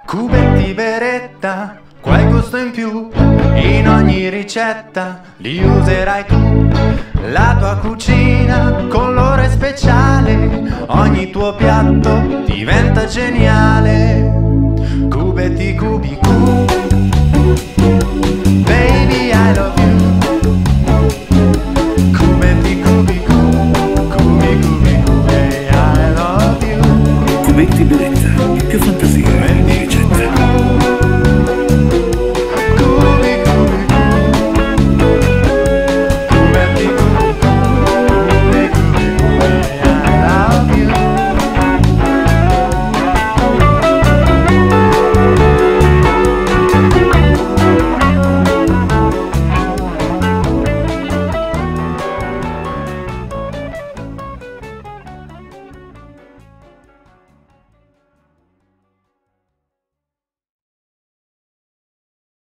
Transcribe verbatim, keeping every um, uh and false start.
Cubetti beretta, qual gusto in più, in ogni ricetta li userai tu. La tua cucina con l'ore speciale, ogni tuo piatto diventa geniale. Cubetti Cubicu, baby I love you. Cubetti Cubicu, Cubi Cubi Cube I love you. Cubetti beretta, più fantasia, ricetta.